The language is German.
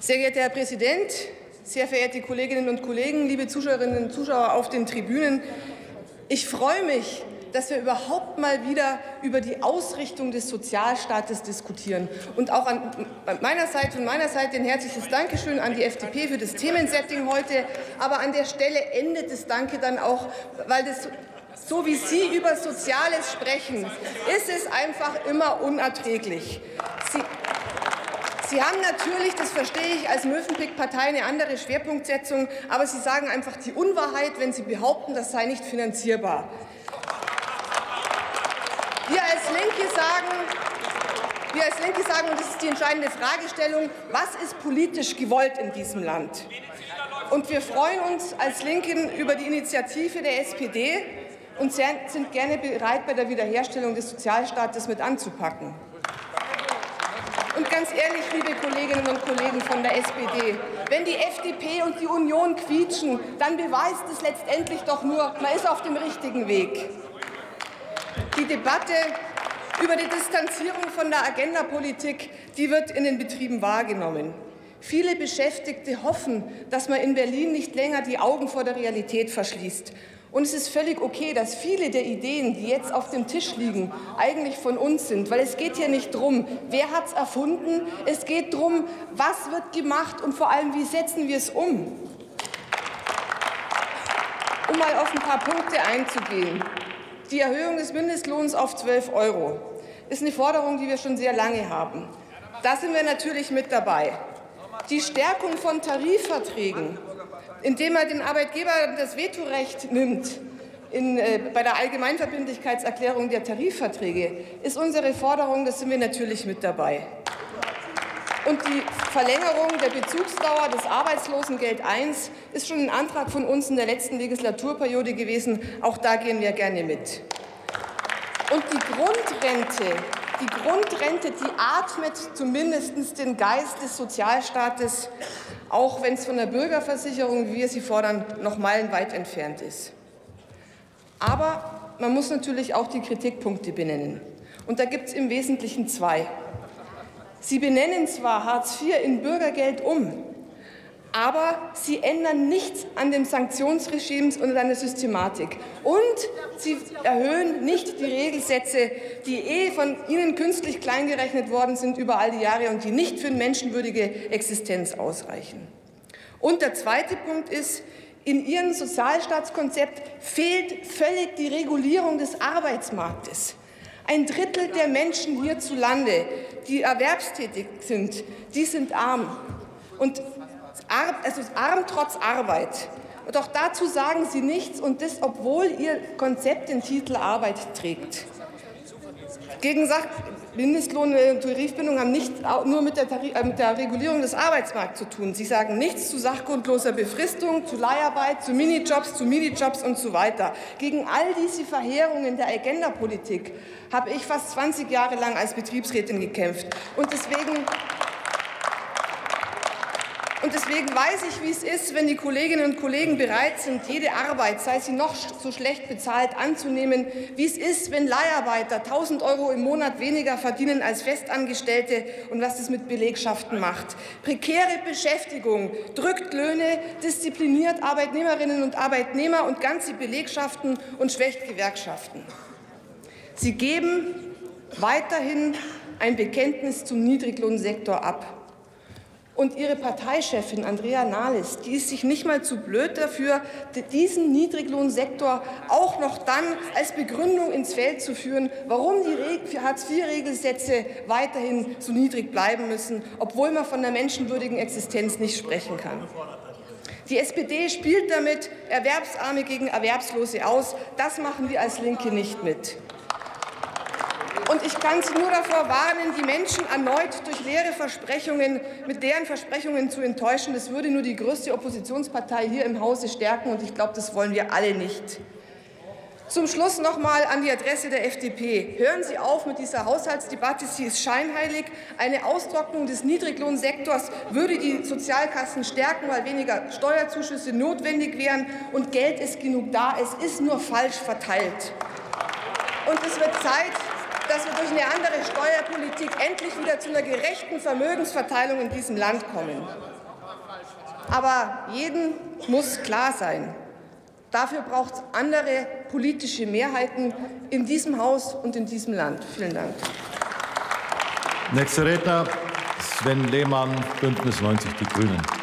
Sehr geehrter Herr Präsident, sehr verehrte Kolleginnen und Kollegen, liebe Zuschauerinnen und Zuschauer auf den Tribünen! Ich freue mich, dass wir überhaupt mal wieder über die Ausrichtung des Sozialstaates diskutieren. Und auch von meiner Seite ein herzliches Dankeschön an die FDP für das Themensetting heute. Aber an der Stelle endet das Danke dann auch, weil das, so wie Sie über Soziales sprechen, ist es einfach immer unerträglich. Sie haben natürlich, das verstehe ich, als Mövenpick-Partei eine andere Schwerpunktsetzung, aber Sie sagen einfach die Unwahrheit, wenn Sie behaupten, das sei nicht finanzierbar. Wir als Linke sagen, und das ist die entscheidende Fragestellung, was ist politisch gewollt in diesem Land? Und wir freuen uns als Linken über die Initiative der SPD und sind gerne bereit, bei der Wiederherstellung des Sozialstaates mit anzupacken. Und ganz ehrlich, liebe Kolleginnen und Kollegen von der SPD, wenn die FDP und die Union quietschen, dann beweist es letztendlich doch nur, man ist auf dem richtigen Weg. Die Debatte über die Distanzierung von der Agendapolitik, die wird in den Betrieben wahrgenommen. Viele Beschäftigte hoffen, dass man in Berlin nicht länger die Augen vor der Realität verschließt. Und es ist völlig okay, dass viele der Ideen, die jetzt auf dem Tisch liegen, eigentlich von uns sind. Weil es geht hier nicht darum, wer hat es erfunden, es geht darum, was wird gemacht und vor allem, wie setzen wir es um. Um mal auf ein paar Punkte einzugehen. Die Erhöhung des Mindestlohns auf 12 € ist eine Forderung, die wir schon sehr lange haben. Da sind wir natürlich mit dabei. Die Stärkung von Tarifverträgen, indem man den Arbeitgebern das Vetorecht nimmt bei der Allgemeinverbindlichkeitserklärung der Tarifverträge, ist unsere Forderung, da sind wir natürlich mit dabei. Und die Verlängerung der Bezugsdauer des Arbeitslosengeld I ist schon ein Antrag von uns in der letzten Legislaturperiode gewesen. Auch da gehen wir gerne mit. Und die Grundrente, die atmet zumindest den Geist des Sozialstaates, auch wenn es von der Bürgerversicherung, wie wir sie fordern, noch meilenweit entfernt ist. Aber man muss natürlich auch die Kritikpunkte benennen. Und da gibt es im Wesentlichen zwei. Sie benennen zwar Hartz IV in Bürgergeld um, aber Sie ändern nichts an dem Sanktionsregime und an der Systematik. Und Sie erhöhen nicht die Regelsätze, die von Ihnen künstlich kleingerechnet worden sind über all die Jahre und die nicht für eine menschenwürdige Existenz ausreichen. Und der zweite Punkt ist, in Ihrem Sozialstaatskonzept fehlt völlig die Regulierung des Arbeitsmarktes. Ein Drittel der Menschen hierzulande, die erwerbstätig sind, die sind arm. Und arm trotz Arbeit. Und auch dazu sagen Sie nichts, und das, obwohl Ihr Konzept den Titel Arbeit trägt. Gegen Mindestlohn und Tarifbindung haben nicht nur mit der Regulierung des Arbeitsmarkts zu tun. Sie sagen nichts zu sachgrundloser Befristung, zu Leiharbeit, zu Minijobs und so weiter. Gegen all diese Verheerungen der Agendapolitik habe ich fast 20 Jahre lang als Betriebsrätin gekämpft. Und deswegen weiß ich, wie es ist, wenn die Kolleginnen und Kollegen bereit sind, jede Arbeit, sei sie noch so schlecht bezahlt, anzunehmen, wie es ist, wenn Leiharbeiter 1.000 € im Monat weniger verdienen als Festangestellte und was das mit Belegschaften macht. Prekäre Beschäftigung drückt Löhne, diszipliniert Arbeitnehmerinnen und Arbeitnehmer und ganze Belegschaften und schwächt Gewerkschaften. Sie geben weiterhin ein Bekenntnis zum Niedriglohnsektor ab. Und Ihre Parteichefin Andrea Nahles, die ist sich nicht mal zu blöd dafür, diesen Niedriglohnsektor auch noch dann als Begründung ins Feld zu führen, warum die Hartz-IV-Regelsätze weiterhin so niedrig bleiben müssen, obwohl man von der menschenwürdigen Existenz nicht sprechen kann. Die SPD spielt damit Erwerbsarme gegen Erwerbslose aus. Das machen wir als Linke nicht mit. Und ich kann Sie nur davor warnen, die Menschen erneut durch leere Versprechungen, mit deren Versprechungen zu enttäuschen. Das würde nur die größte Oppositionspartei hier im Hause stärken, und ich glaube, das wollen wir alle nicht. Zum Schluss noch mal an die Adresse der FDP. Hören Sie auf mit dieser Haushaltsdebatte, sie ist scheinheilig. Eine Austrocknung des Niedriglohnsektors würde die Sozialkassen stärken, weil weniger Steuerzuschüsse notwendig wären, und Geld ist genug da, es ist nur falsch verteilt. Und es wird Zeit, dass wir durch eine andere Steuerpolitik endlich wieder zu einer gerechten Vermögensverteilung in diesem Land kommen. Aber jedem muss klar sein, dafür braucht es andere politische Mehrheiten in diesem Haus und in diesem Land. Vielen Dank. Nächster Redner Sven Lehmann, Bündnis 90 Die Grünen.